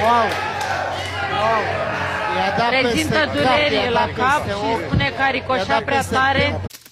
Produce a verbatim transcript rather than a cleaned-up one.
Wow! Wow! Prezintă dureri la cap și spune că a ricoșat prea tare.